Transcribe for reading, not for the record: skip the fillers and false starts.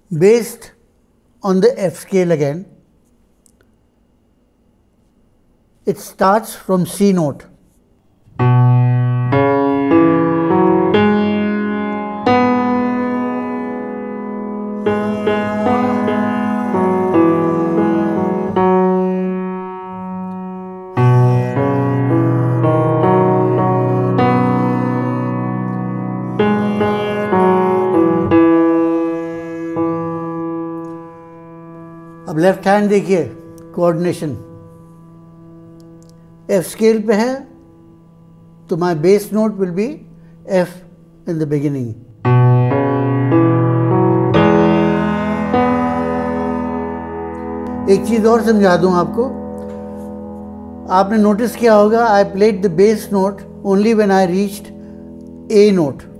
based on the F scale again. It starts from C note. अब left hand देखिए, coordination F scale पे है तो my bass note will be F in the beginning. एक चीज और समझा दूं आपको. आपने नोटिस किया होगा I played the bass note only when I reached A note.